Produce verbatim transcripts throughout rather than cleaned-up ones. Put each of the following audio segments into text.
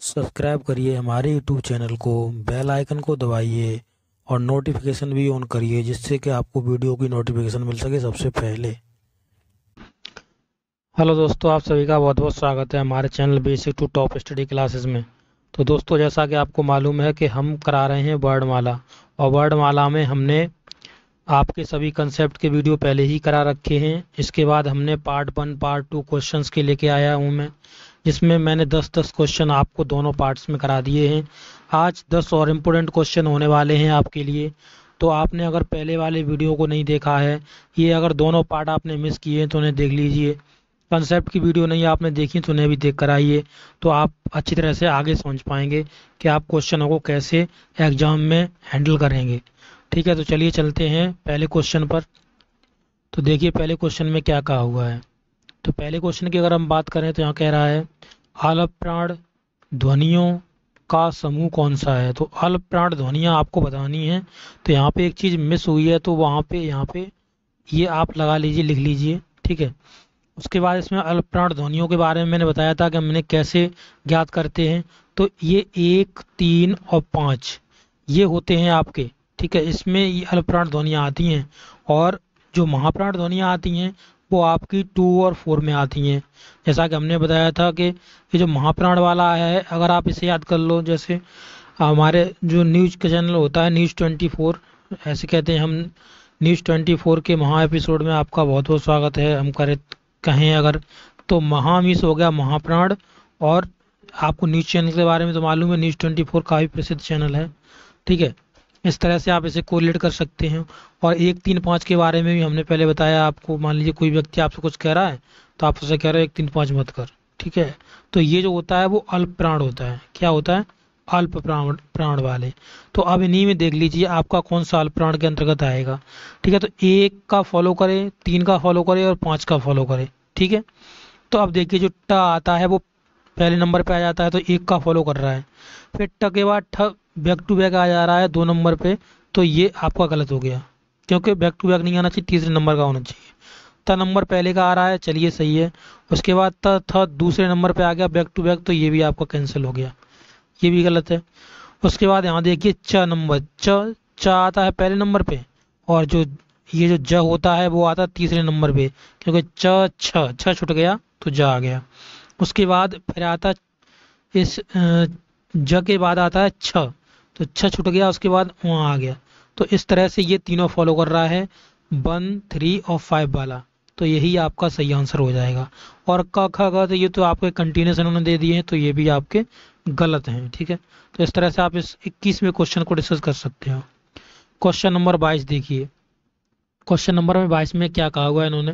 Subscribe करिए हमारे YouTube channel को, बेल आइकन को दबाइए और नोटिफिकेशन भी ऑन करिए जिससे कि आपको वीडियो की नोटिफिकेशन मिल सके सबसे पहले। हेलो दोस्तों, आप सभी का बहुत बहुत स्वागत है हमारे channel basic to top study classes में। तो दोस्तों, जैसा कि आपको मालूम है कि हम करा रहे हैं वर्णमाला, और वर्णमाला में हमने आपके सभी कंसेप्ट के वीडियो पहले ही करा रखे हैं। इसके बाद हमने part one part two questions के लेके आया हूँ मैं, जिसमें मैंने दस दस क्वेश्चन आपको दोनों पार्ट्स में करा दिए हैं। आज दस और इम्पोर्टेंट क्वेश्चन होने वाले हैं आपके लिए। तो आपने अगर पहले वाले वीडियो को नहीं देखा है, ये अगर दोनों पार्ट आपने मिस किए हैं तो उन्हें देख लीजिए। कंसेप्ट की वीडियो नहीं आपने देखी तो उन्हें भी देख कर आइए, तो आप अच्छी तरह से आगे समझ पाएंगे कि आप क्वेश्चनों को कैसे एग्जाम में हैंडल करेंगे। ठीक है, तो चलिए चलते हैं पहले क्वेश्चन पर। तो देखिए पहले क्वेश्चन में क्या कहा हुआ है। तो पहले क्वेश्चन की अगर हम बात करें तो यहाँ कह रहा है अल्प प्राण ध्वनियों का समूह कौन सा है। तो अल्प प्राण ध्वनियाँ आपको बतानी है। तो यहाँ पे एक चीज़ मिस हुई है, तो वहाँ पे यहाँ पे ये आप लगा लीजिए, लिख लीजिए। ठीक है, उसके बाद इसमें अल्प प्राण ध्वनियों के बारे में मैंने बताया था कि हमने कैसे ज्ञात करते हैं। तो ये एक, तीन और पाँच ये होते हैं आपके। ठीक है, इसमें ये अल्प प्राण ध्वनियाँ आती हैं, और जो महाप्राण ध्वनियाँ आती हैं वो आपकी टू और फोर में आती हैं। जैसा कि हमने बताया था कि ये जो महाप्राण वाला है, अगर आप इसे याद कर लो, जैसे हमारे जो न्यूज का चैनल होता है न्यूज़ ट्वेंटी फोर, ऐसे कहते हैं हम, न्यूज़ ट्वेंटी फोर के महा एपिसोड में आपका बहुत बहुत स्वागत है। हम करे कहें अगर तो महा मीस हो गया महाप्राण, और आपको न्यूज़ चैनल के बारे में तो मालूम है, न्यूज़ ट्वेंटी फोर काफ़ी प्रसिद्ध चैनल है। ठीक है, इस तरह से आप इसे कोरिलेट कर सकते हैं। और एक, तीन, पाँच के बारे में भी हमने पहले बताया आपको। मान लीजिए कोई व्यक्ति आपसे कुछ कह रहा है तो आप उसे कह रहे हो एक, तीन, पाँच मत कर। ठीक है, तो ये जो होता है वो अल्प प्राण होता है। क्या होता है? अल्प प्राण प्राण वाले। तो अब इन्हीं में देख लीजिए आपका कौन सा अल्प प्राण के अंतर्गत आएगा। ठीक है, तो एक का फॉलो करें, तीन का फॉलो करें और पाँच का फॉलो करें। ठीक है, तो अब देखिए जो ट आता है वो पहले नंबर पे आ जाता है, तो एक का फॉलो कर रहा है। फिर ट के बाद ठ बैक टू बैक आ जा रहा है दो नंबर पे, तो ये आपका गलत हो गया, क्योंकि बैक टू बैक नहीं आना चाहिए, तीसरे नंबर का होना चाहिए। त नंबर पहले का आ रहा है, चलिए सही है। उसके बाद त थ दूसरे नंबर पे आ गया बैक टू बैक, तो ये भी आपका कैंसिल हो गया, ये भी गलत है। उसके बाद यहाँ देखिए च नंबर, च च आता है पहले नंबर पे, और जो ये जो ज होता है वो आता है तीसरे नंबर पे, क्योंकि च छ छ छूट गया तो ज आ गया। उसके बाद फिर आता इस अ, ज के बाद आता है छ, तो छ छूट गया, उसके बाद वहाँ आ गया। तो इस तरह से ये तीनों फॉलो कर रहा है, वन, थ्री और फाइव वाला। तो यही आपका सही आंसर हो जाएगा। और क ख ग तो ये तो आपके कंटिन्यूस उन्होंने दे दिए हैं, तो ये भी आपके गलत हैं। ठीक है, तो इस तरह से आप इस इक्कीसवें क्वेश्चन को डिस्कस कर सकते हो। क्वेश्चन नंबर बाईस देखिए। क्वेश्चन नंबर में बाईस में क्या कहा हुआ है इन्होंने।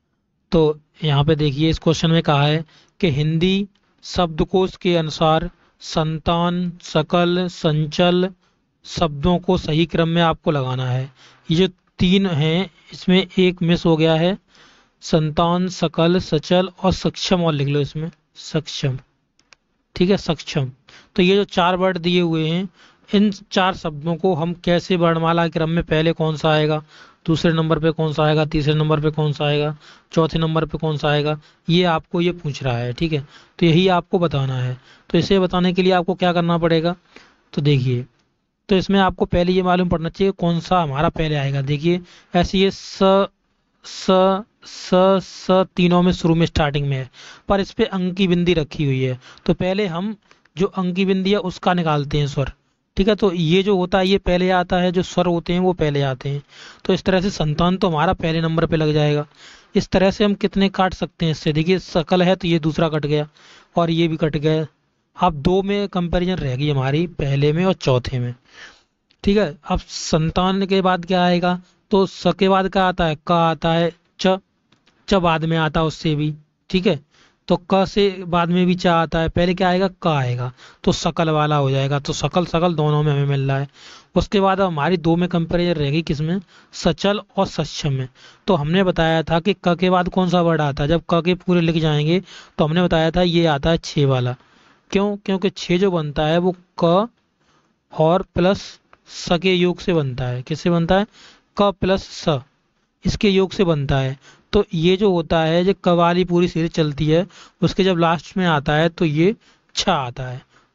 तो यहाँ पे देखिए इस क्वेश्चन में कहा है कि हिंदी शब्दकोश के अनुसार संतान, सकल, संचल शब्दों को सही क्रम में आपको लगाना है। ये जो तीन हैं इसमें एक मिस हो गया है, संतान, सकल, सचल और सक्षम, और लिख लो इसमें सक्षम। ठीक है, सक्षम। तो ये जो चार वर्ड दिए हुए हैं, इन चार शब्दों को हम कैसे वर्णमाला क्रम में, पहले कौन सा आएगा, दूसरे नंबर पे कौन सा आएगा, तीसरे नंबर पे कौन सा आएगा, चौथे नंबर पे कौन सा आएगा, ये आपको ये पूछ रहा है। ठीक है, तो यही आपको बताना है। तो इसे बताने के लिए आपको क्या करना पड़ेगा, तो देखिए, तो इसमें आपको पहले ये मालूम पड़ना चाहिए कौन सा हमारा पहले आएगा। देखिए ऐसे ये स स स स तीनों में शुरू में स्टार्टिंग में है, पर इस पे अंक की बिंदी रखी हुई है, तो पहले हम जो अंक की बिंदी है उसका निकालते हैं स्वर। ठीक है, तो ये जो होता है ये पहले आता है, जो स्वर होते हैं वो पहले आते हैं। तो इस तरह से संतान तो हमारा पहले नंबर पे लग जाएगा। इस तरह से हम कितने काट सकते हैं इससे, देखिए सकल है तो ये दूसरा कट गया और ये भी कट गया। अब दो में कंपैरिजन रहेगी हमारी, पहले में और चौथे में। ठीक है, अब संतान के बाद क्या आएगा, तो स के बाद क्या आता है, क आता है, च च बाद में आता है उससे भी। ठीक है, तो क से बाद में भी च आता है, पहले क्या आएगा, क आएगा, तो सकल वाला हो जाएगा। तो सकल सकल दोनों में हमें मिल रहा है। उसके बाद अब हमारी दो में कंपैरिजन रहेगी किसमें, सचल और सक्षम में। तो हमने बताया था कि क के बाद कौन सा वर्ड आता है, जब क के पूरे लिख जाएंगे तो हमने बताया था ये आता है छः वाला। क्यों? क्योंकि छः जो बनता है वो क और प्लस स के योग से बनता है। किससे बनता है? क प्लस स, इसके योग से बनता है। तो ये जो होता है, जो क वाली पूरी सीरीज चलती है, उसके जब लास्ट में आता है तो ये छ आता है।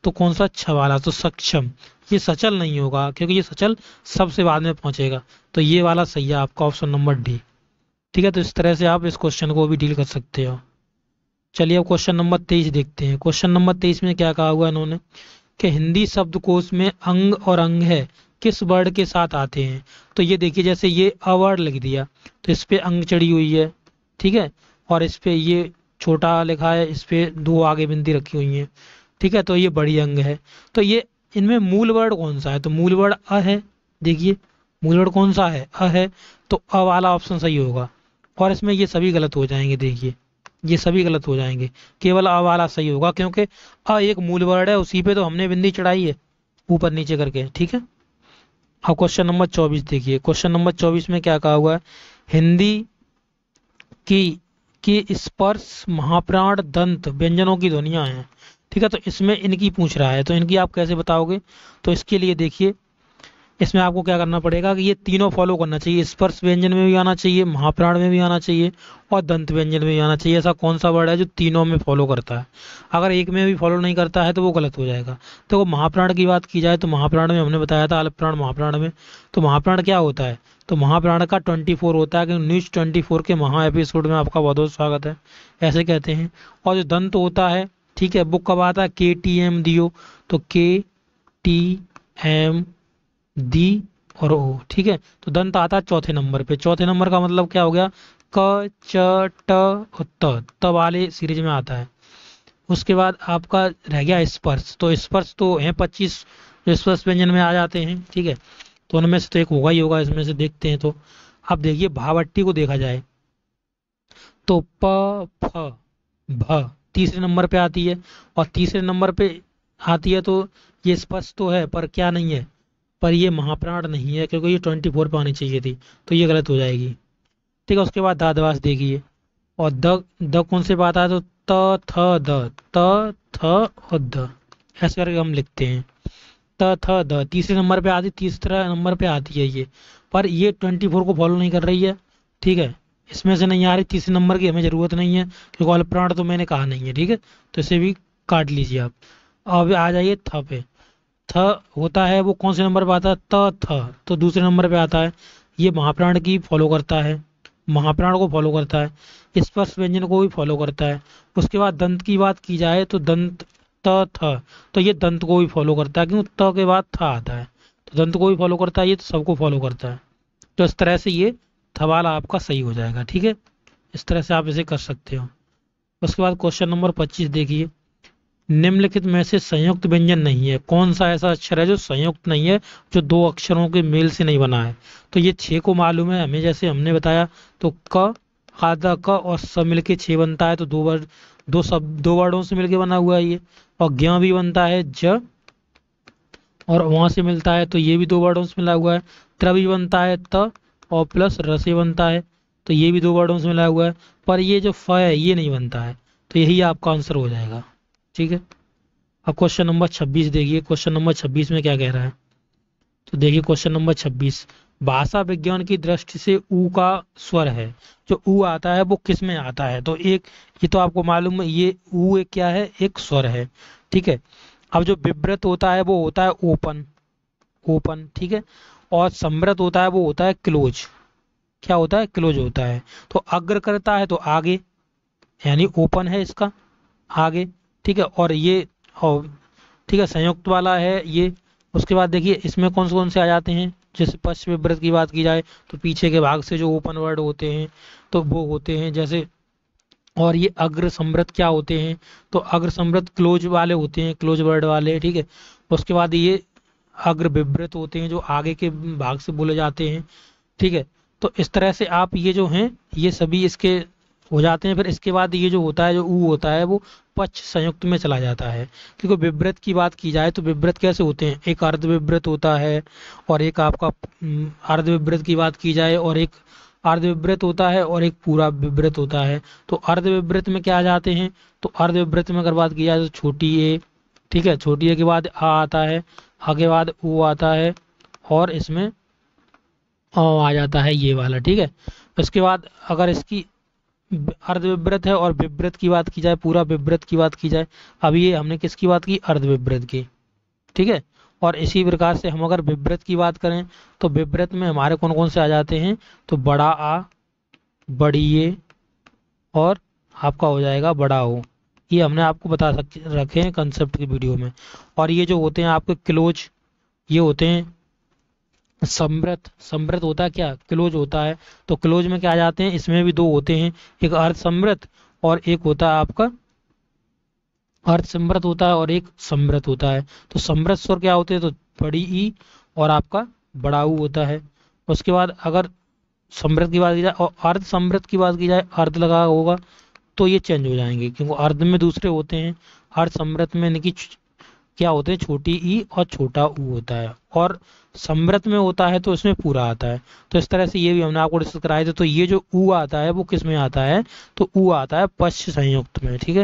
तो कौन सा छ वाला, तो सक्षम। ये सचल नहीं होगा क्योंकि ये सचल सबसे बाद में पहुंचेगा, तो ये वाला सही है आपका ऑप्शन नंबर डी। ठीक है, तो इस तरह से आप इस क्वेश्चन को भी डील कर सकते हो। चलिए अब क्वेश्चन नंबर तेईस देखते हैं। क्वेश्चन नंबर तेईस में क्या कहा हुआ है इन्होंने कि हिंदी शब्दकोश में अंग और अंग है किस वर्ड के साथ आते हैं। तो ये देखिए, जैसे ये अ वर्ड लिख दिया तो इस पे अंग चढ़ी हुई है, ठीक है, और इस पे ये छोटा लिखा है, इस पे दो आगे बिंदी रखी हुई है, ठीक है, तो ये बड़ी अंग है। तो ये इनमें मूल वर्ड कौन सा है, तो मूल वर्ड अ है। देखिए मूल वर्ड कौन सा है, अ है, तो अ वाला ऑप्शन सही होगा। और इसमें ये सभी गलत हो जाएंगे, देखिए ये सभी गलत हो जाएंगे, केवल अ वाला सही होगा क्योंकि अ एक मूल वर्ड है, उसी पे तो हमने बिंदी चढ़ाई है ऊपर नीचे करके। ठीक है, अब क्वेश्चन नंबर चौबीस देखिए। क्वेश्चन नंबर चौबीस में क्या कहा हुआ है, हिंदी की की स्पर्श महाप्राण दंत व्यंजनों की ध्वनियां हैं। ठीक है, तो इसमें इनकी पूछ रहा है, तो इनकी आप कैसे बताओगे। तो इसके लिए देखिए, इसमें आपको क्या करना पड़ेगा कि ये तीनों फॉलो करना चाहिए, स्पर्श व्यंजन में भी आना चाहिए, महाप्राण में भी आना चाहिए और दंत व्यंजन में भी आना चाहिए। ऐसा कौन सा वर्ड है जो तीनों में फॉलो करता है। अगर एक में भी फॉलो नहीं करता है तो वो गलत हो जाएगा। तो वो महाप्राण की बात की जाए तो महाप्राण में हमने बताया था अल्पप्राण महाप्राण में। तो महाप्राण क्या होता है, तो महाप्राण का ट्वेंटी फोर होता है, क्योंकि न्यूज ट्वेंटी फोर के महा एपिसोड में आपका बहुत बहुत स्वागत है, ऐसे कहते हैं। और जो दंत होता है, ठीक है, वो कब आता है, के टी एम दियो, तो के टी एम दी और ओ। ठीक है, तो दंत आता है चौथे नंबर पे। चौथे नंबर का मतलब क्या हो गया, क च ट और त, त वाले सीरीज में आता है। उसके बाद आपका रह गया स्पर्श। तो स्पर्श तो है पच्चीस जो स्पर्श व्यंजन में आ जाते हैं, ठीक है, तो उनमें से तो एक होगा ही होगा, इसमें से देखते हैं। तो अब देखिए भावट्टी को देखा जाए तो प फ भ तीसरे नंबर पे आती है, और तीसरे नंबर पे आती है, तो ये स्पर्श तो है पर क्या नहीं है, पर ये महाप्राण नहीं है, क्योंकि ये ट्वेंटी फोर पे आनी चाहिए थी, तो ये गलत हो जाएगी। ठीक है, उसके बाद दादवास देखिए, और द द कौन से बात आता है, तो त थ द, त थ और द, ऐसे करके हम लिखते हैं। त थ द तीसरे नंबर पे आती, तीसरा नंबर पे आती है ये, पर ये ट्वेंटी फोर को फॉलो नहीं कर रही है। ठीक है, इसमें से नहीं आ रही, तीसरे नंबर की हमें जरूरत नहीं है क्योंकि अल्पप्राण तो मैंने कहा नहीं है। ठीक है, तो इसे भी काट लीजिए आप। अब आ जाइए थ पे। थ होता है वो कौन से नंबर पे आता है, त थ, तो दूसरे नंबर पे आता है। ये महाप्राण की फॉलो करता है, महाप्राण को फॉलो करता है, स्पर्श व्यंजन को भी फॉलो करता है। उसके बाद दंत की बात की जाए तो दंत त थ, तो ये दंत को भी फॉलो करता है, क्यों, त के बाद थ आता है, तो दंत को भी फॉलो करता है, ये तो सबको फॉलो करता है। तो इस तरह से ये थ वाला आपका सही हो जाएगा। ठीक है, इस तरह से आप इसे कर सकते हो। उसके बाद क्वेश्चन नंबर पच्चीस देखिए, निम्नलिखित में से संयुक्त व्यंजन नहीं है, कौन सा ऐसा अक्षर है जो संयुक्त नहीं है, जो दो अक्षरों के मेल से नहीं बना है। तो ये छह को मालूम है हमें, जैसे हमने बताया, तो क आधा क और स मिलके छह बनता है, तो दो वर्ड दो शब्द दो वर्डों से मिलके बना हुआ है ये। और ज्ञ भी बनता है ज, और वहां से मिलता है, तो ये भी दो वर्डों से मिला हुआ है। त्र भी बनता है त, और प्लस र से बनता है, तो ये भी दो वर्डों से मिला हुआ है। पर ये जो फ है ये नहीं बनता है, तो यही आपका आंसर हो जाएगा। ठीक है, अब क्वेश्चन नंबर छब्बीस देखिए। क्वेश्चन नंबर छब्बीस में क्या कह रहा है, तो देखिए क्वेश्चन नंबर छब्बीस, भाषा विज्ञान की दृष्टि से ऊ का स्वर है, जो ऊ आता है वो किस में आता है। तो एक, ये तो आपको मालूम है, ये ऊ एक क्या है, एक स्वर है। ठीक है, अब जो विव्रत होता है वो होता है ओपन, ओपन, ठीक है, और समृत होता है वो होता है क्लोज। क्या होता है, क्लोज होता है। तो अग्र करता है तो आगे, यानी ओपन है इसका आगे। ठीक है, और ये और ठीक है संयुक्त वाला है ये। उसके बाद देखिए इसमें कौन से कौन से आ जाते हैं, जैसे पश्च विव्रत की बात की जाए तो पीछे के भाग से जो ओपन वर्ड होते हैं तो वो होते हैं जैसे। और ये अग्र समृत क्या होते हैं, तो अग्र समृत क्लोज वाले होते हैं, क्लोज वर्ड वाले। ठीक है, उसके बाद ये अग्र विव्रत होते हैं जो आगे के भाग से बोले जाते हैं। ठीक है, तो इस तरह से आप ये जो हैं ये सभी इसके हो जाते हैं। फिर इसके बाद ये जो होता है, जो ऊ होता है वो पक्ष संयुक्त में चला जाता है। क्योंकि विव्रत की बात की जाए तो विव्रत कैसे होते हैं, एक अर्ध विव्रत होता है, और एक आपका अर्ध विव्रत की बात की जाए और एक अर्ध विव्रत होता है, और एक पूरा विव्रत होता है। तो अर्ध विव्रत में क्या आ जाते हैं, तो अर्ध विव्रत में अगर बात की जाए तो छोटी ए, ठीक है, छोटी ए के बाद आ आता है, आ के बाद ऊ आता है, और इसमें आ आ जाता है ये वाला। ठीक है, उसके बाद अगर इसकी अर्धविभ्रत है और विभ्रत की बात की जाए, पूरा विभ्रत की बात की जाए। अब ये हमने किसकी बात की, अर्धविभ्रत की, ठीक है। और इसी प्रकार से हम अगर विभ्रत की बात करें तो विभ्रत में हमारे कौन कौन से आ जाते हैं, तो बड़ा आ, बड़ी ए और आपका हो जाएगा बड़ा ओ। ये हमने आपको बता सक रखे हैं कंसेप्ट की वीडियो में। और ये जो होते हैं आपके क्लोज, ये होते हैं समृत। समृत होता है क्या, क्लोज होता है। तो क्लोज में क्या आ जाते हैं, इसमें भी दो होते हैं, एक अर्ध समृत और एक होता है आपका अर्ध समृत होता है और एक समृत होता है। तो समृत स्वर क्या होते हैं, तो बड़ी ई और आपका बड़ा ऊ होता है। उसके बाद अगर समृत की बात की जाए और अर्ध समृत की बात की जाए, अर्ध लगा होगा तो ये चेंज हो जाएंगे, क्योंकि अर्ध में दूसरे होते हैं, अर्ध समृत में इनकी क्या होते हैं, छोटी ई और छोटा ऊ होता है। और समृत में होता है तो इसमें पूरा आता है। तो इस तरह से ये भी हमने आपको डिस्कस कराए थे। तो ये जो ऊ आता है वो किस में आता है, तो ऊ आता है पश्च संयुक्त में, ठीक है।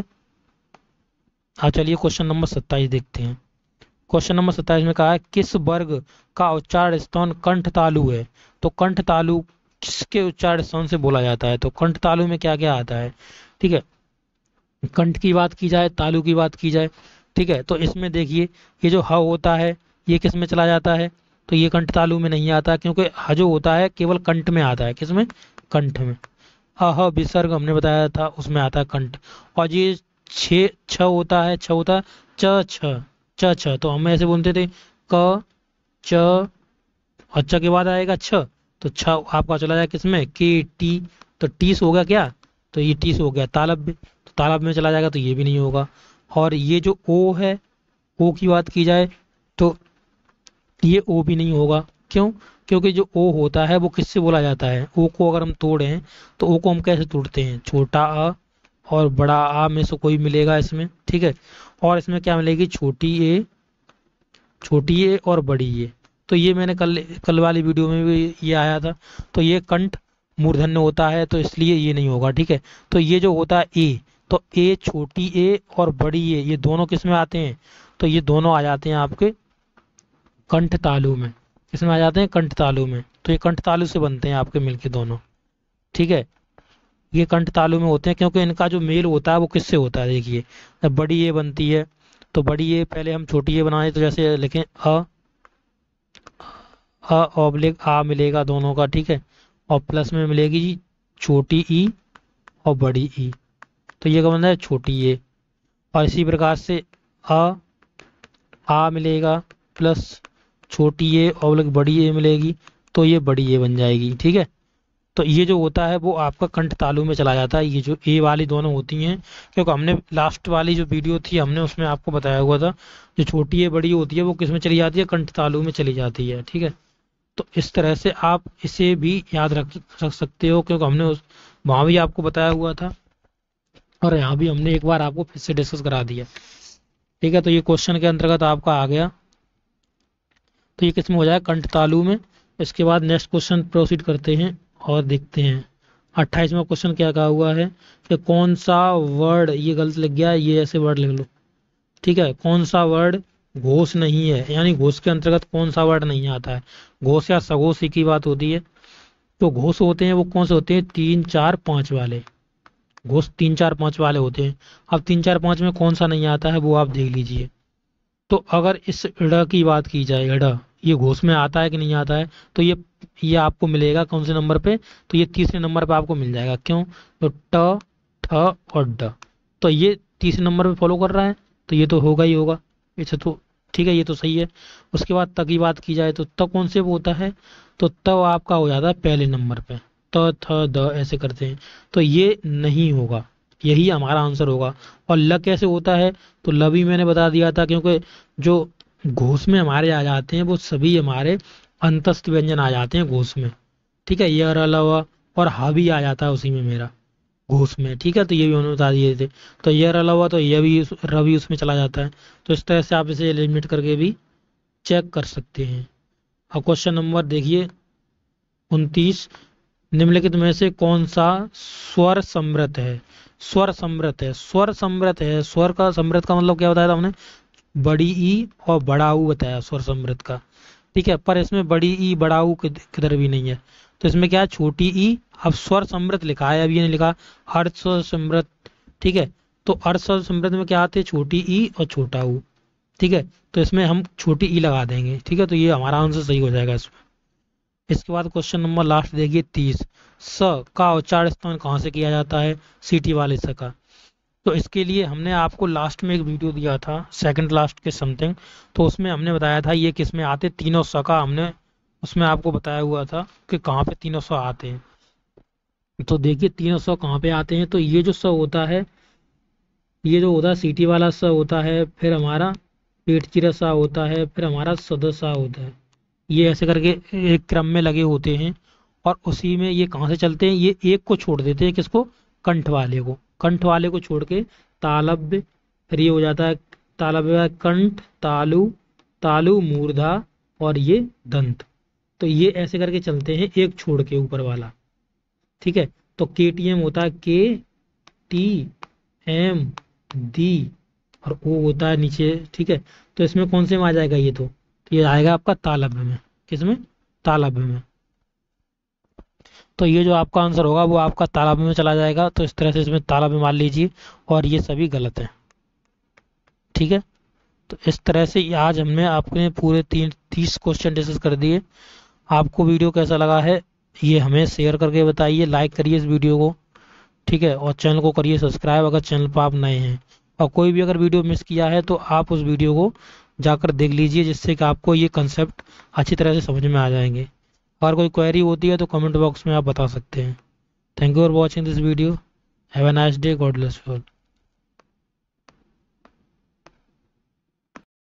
हाँ चलिए क्वेश्चन नंबर सत्ताईस देखते हैं। क्वेश्चन नंबर सत्ताईस में कहा है किस वर्ग का उच्चारण स्थान कंठ तालु है। तो कंठ तालु किसके उच्चारण स्थान से बोला जाता है, तो कंठ तालु में क्या क्या आता है, ठीक है। कंठ की बात की जाए, तालु की बात की जाए, ठीक है। तो इसमें देखिए ये जो ह होता है ये किस में चला जाता है, तो ये कंठ तालु में नहीं आता, क्योंकि ह जो होता है केवल कंठ में आता है, किसमें, कंठ में। अह विसर्ग हमने बताया था उसमें आता है कंठ। और ये छे छ होता है, छ होता है च छ च छ, तो हम ऐसे बोलते थे क च और च के बाद आएगा छ, तो छ आपका चला जाए किसमें, के टी, तो टीस हो गया क्या, तो ये टीस हो गया तालब में, तो तालब में चला जाएगा तो ये भी नहीं होगा। और ये जो ओ है, ओ की बात की जाए तो ये ओ भी नहीं होगा, क्यों, क्योंकि जो ओ होता है वो किससे बोला जाता है, ओ को अगर हम तोड़ें तो ओ को हम कैसे तोड़ते हैं, छोटा अ और बड़ा आ में से कोई मिलेगा इसमें, ठीक है। और इसमें क्या मिलेगी, छोटी ए, छोटी ए और बड़ी ए। तो ये मैंने कल कल वाली वीडियो में भी ये आया था। तो ये कंठ मूर्धन्य होता है तो इसलिए ये नहीं होगा, ठीक है। तो ये जो होता है ए, तो ए, छोटी ए और बड़ी ए, ये दोनों किस में आते हैं, तो ये दोनों आ जाते हैं आपके कंठ तालु में। किसमें आ जाते हैं, कंठ तालु में। तो ये कंठ तालु से बनते हैं आपके मिलके दोनों, ठीक है। ये कंठ तालु में होते हैं क्योंकि इनका जो मेल होता है वो किससे होता है, देखिए जब बड़ी ए बनती है तो बड़ी ए पहले हम छोटी ए बनाए, तो जैसे लिखें अ अ ऑब्लिक आ मिलेगा दोनों का, ठीक है। और प्लस में मिलेगी जी छोटी ई और बड़ी ई, तो ये क्या बनता है, छोटी ए। और इसी प्रकार से अ आ मिलेगा प्लस छोटी ए और बड़ी ए मिलेगी, तो ये बड़ी ए बन जाएगी, ठीक है। तो ये जो होता है वो आपका कंठ तालु में चला जाता है, ये जो ए वाली दोनों होती हैं, क्योंकि हमने लास्ट वाली जो वीडियो थी हमने उसमें आपको बताया हुआ था जो छोटी ए बड़ी होती है वो किस में चली जाती है, कंठ तालु में चली जाती है, ठीक है। तो इस तरह से आप इसे भी याद रख रख सकते हो, क्योंकि हमने उस वहाँ भी आपको बताया हुआ था और यहाँ भी हमने एक बार आपको फिर से डिस्कस करा दिया, ठीक है। तो ये क्वेश्चन के अंतर्गत आपका आ गया, तो ये किस में हो जाएगा, कंठ तालु में। इसके बाद नेक्स्ट क्वेश्चन प्रोसीड करते हैं और देखते हैं। अट्ठाईसवां क्वेश्चन क्या कहा हुआ है कि कौन सा वर्ड, ये गलत लग गया, ये ऐसे वर्ड लिख लो, ठीक है। कौन सा वर्ड घोष नहीं है, यानी घोष के अंतर्गत कौन सा वर्ड नहीं आता है। घोष या सघोष की बात होती है। तो घोष होते हैं वो कौन से होते हैं, तीन चार पांच वाले घोष, तीन चार पांच वाले होते हैं। अब तीन चार पांच में कौन सा नहीं आता है वो आप देख लीजिए। तो अगर इस ड़ की बात की जाए, ड़ ये घोष में आता है कि नहीं आता है, तो ये ये आपको मिलेगा कौन से नंबर पे, तो ये तीसरे नंबर पे आपको मिल जाएगा। क्यों, तो ट, ठ और ड, तो ये तीसरे नंबर पे फॉलो कर रहा है, तो ये तो होगा ही होगा इसे, तो ठीक है, ये तो सही है। उसके बाद त की बात की जाए तो त कौन से होता है, तो त आपका हो जाता है पहले नंबर पे, त थ द ऐसे करते हैं, तो ये नहीं होगा, यही हमारा आंसर होगा। और ल कैसे होता है, तो ल भी मैंने बता दिया था, क्योंकि जो घोष में हमारे आ जाते हैं वो सभी हमारे अंतस्थ व्यंजन आ जाते हैं घोष में, ठीक है। यह अलावा और हा भी आ जाता है उसी में मेरा घोष में, ठीक है। तो ये भी उन्होंने बता दिए थे। तो यह अलावा तो यह भी र भी उसमें चला जाता है। तो इस तरह से आप इसे लिमिट करके भी चेक कर सकते हैं। अब क्वेश्चन नंबर देखिए उनतीस, निम्नलिखित में से कौन सा स्वर समृत है। स्वर समृत है, स्वर समृत है, स्वर का समृत का मतलब क्या बताया था हमने, बड़ी ई और बड़ा ऊ बताया स्वर समृत का, ठीक है। पर इसमें बड़ी ई बड़ा ऊ किधर भी नहीं है, तो इसमें क्या है, छोटी ई। अब स्वर समृद्ध लिखा है, अब ये नहीं लिखा अर्ध स्वर समृद्ध, ठीक है। तो अर्ध स्वर समृद्ध में क्या आते हैं, छोटी ई और छोटा ऊ, ठीक है। तो इसमें हम छोटी ई लगा देंगे, ठीक है। तो ये हमारा आंसर सही हो जाएगा इसमें। इसके बाद क्वेश्चन नंबर लास्ट देखिए तीस, स का उच्चारण स्थान कहाँ से किया जाता है, सीटी वाले स का। तो इसके लिए हमने आपको लास्ट में एक वीडियो दिया था, सेकंड लास्ट के समथिंग, तो उसमें हमने बताया था ये किस में आते, तीनों स का हमने उसमें आपको बताया हुआ था कि कहाँ पे तीनों स आते हैं। तो देखिए तीनों स कहाँ पे आते हैं, तो ये जो स होता है, ये जो होता है सीटी वाला स होता है, फिर हमारा पेट चिरा सा होता है, फिर हमारा सद सा होता है। ये ऐसे करके एक क्रम में लगे होते हैं और उसी में ये कहाँ से चलते हैं, ये एक को छोड़ देते हैं, किसको, कंठ वाले को। कंठ वाले को छोड़ के तालव्य, फिर ये हो जाता है तालव्य, कंठ, तालु, तालु मूर्धा और ये दंत। तो ये ऐसे करके चलते हैं एक छोड़ के ऊपर वाला, ठीक है। तो के टी एम होता है के टी एम दी और ओ होता है नीचे, ठीक है। तो इसमें कौन से में आ जाएगा ये, तो ये आएगा आपका तालव्य में, किसमें, तालव्य में। तो ये जो आपका आंसर होगा वो आपका तालव्य में चला जाएगा। तो इस तरह से इसमें तालव्य मान लीजिए और ये सभी गलत है, ठीक है। तो इस तरह से आज हमने आपने पूरे तीन तीस क्वेश्चन डिस्कस कर दिए। आपको वीडियो कैसा लगा है ये हमें शेयर करके बताइए, लाइक करिए इस वीडियो को, ठीक है। और चैनल को करिए सब्सक्राइब अगर चैनल पर आप नए हैं। और कोई भी अगर वीडियो मिस किया है तो आप उस वीडियो को जाकर देख लीजिए, जिससे कि आपको ये कंसेप्ट अच्छी तरह से समझ में आ जाएंगे। अगर कोई क्वेरी होती है तो कमेंट बॉक्स में आप बता सकते हैं। Thank you for watching this video. Have a nice day, God bless you all.